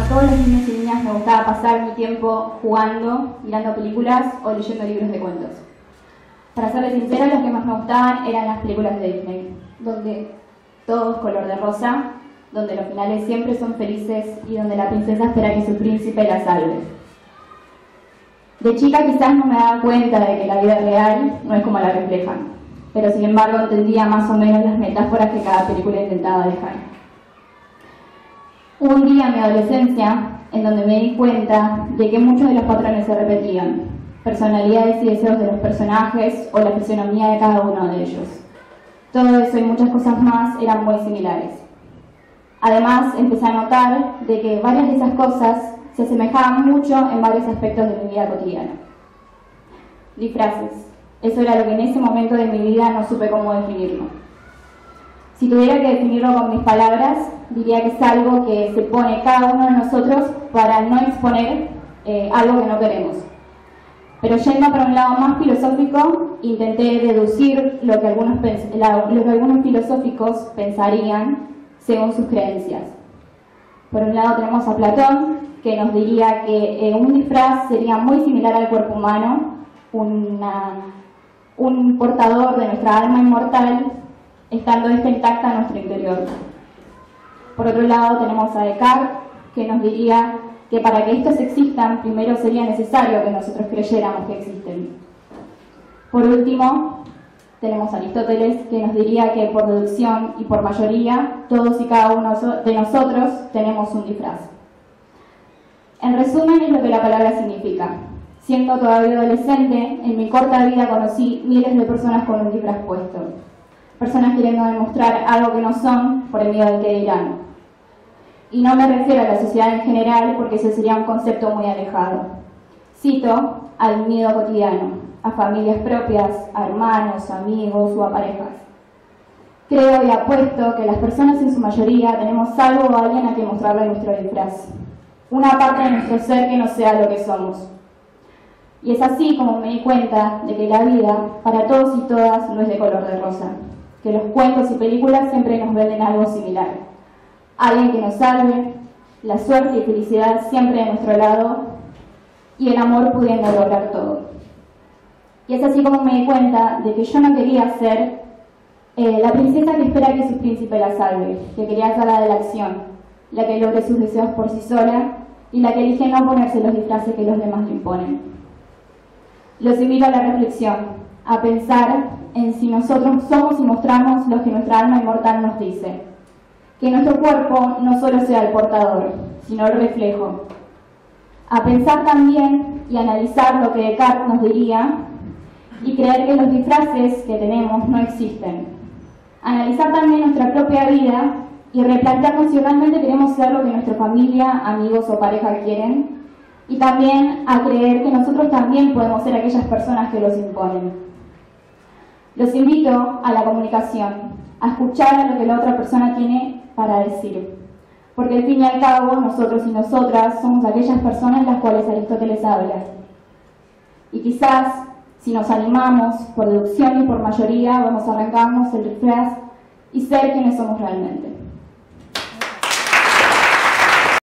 todos los niños y niñas me gustaba pasar mi tiempo jugando, mirando películas o leyendo libros de cuentos. Para serles sincera, los que más me gustaban eran las películas de Disney, donde todo es color de rosa, donde los finales siempre son felices y donde la princesa espera que su príncipe la salve. De chica quizás no me daba cuenta de que la vida real no es como la reflejan, pero sin embargo entendía más o menos las metáforas que cada película intentaba dejar. Hubo un día en mi adolescencia en donde me di cuenta de que muchos de los patrones se repetían, personalidades y deseos de los personajes o la fisonomía de cada uno de ellos. Todo eso y muchas cosas más eran muy similares. Además, empecé a notar de que varias de esas cosas se asemejaban mucho en varios aspectos de mi vida cotidiana. Disfraces. Eso era lo que en ese momento de mi vida no supe cómo definirlo. Si tuviera que definirlo con mis palabras, diría que es algo que se pone cada uno de nosotros para no exponer algo que no queremos. Pero yendo para un lado más filosófico, intenté deducir lo que algunos filosóficos pensarían según sus creencias. Por un lado tenemos a Platón, que nos diría que un disfraz sería muy similar al cuerpo humano, un portador de nuestra alma inmortal, estando esta intacta en nuestro interior. Por otro lado tenemos a Descartes, que nos diría que para que estos existan, primero sería necesario que nosotros creyéramos que existen. Por último, tenemos a Aristóteles, que nos diría que por deducción y por mayoría, todos y cada uno de nosotros tenemos un disfraz. En resumen, es lo que la palabra significa. Siendo todavía adolescente, en mi corta vida conocí miles de personas con un disfraz puesto. Personas queriendo demostrar algo que no son por el miedo al que dirán. Y no me refiero a la sociedad en general porque ese sería un concepto muy alejado. Cito al miedo cotidiano, a familias propias, a hermanos, amigos o a parejas. Creo y apuesto que las personas en su mayoría tenemos algo o alguien a que mostrarle nuestro disfraz. Una parte de nuestro ser que no sea lo que somos. Y es así como me di cuenta de que la vida, para todos y todas, no es de color de rosa. Que los cuentos y películas siempre nos venden algo similar. Alguien que nos salve, la suerte y felicidad siempre de nuestro lado y el amor pudiendo lograr todo. Y es así como me di cuenta de que yo no quería ser la princesa que espera que su príncipe la salve, que quería ser la de la acción, la que logre sus deseos por sí sola y la que elige no ponerse los disfraces que los demás le imponen. Los invito a la reflexión, a pensar en si nosotros somos y mostramos lo que nuestra alma inmortal nos dice. Que nuestro cuerpo no solo sea el portador, sino el reflejo. A pensar también y analizar lo que Descartes nos diría y creer que los disfraces que tenemos no existen. Analizar también nuestra propia vida y replantearnos si realmente queremos ser lo que nuestra familia, amigos o pareja quieren, y también a creer que nosotros también podemos ser aquellas personas que los imponen. Los invito a la comunicación, a escuchar a lo que la otra persona tiene para decir, porque al fin y al cabo nosotros y nosotras somos aquellas personas las cuales Aristóteles habla. Y quizás, si nos animamos, por deducción y por mayoría, vamos a arrancarnos el disfraz y ser quienes somos realmente.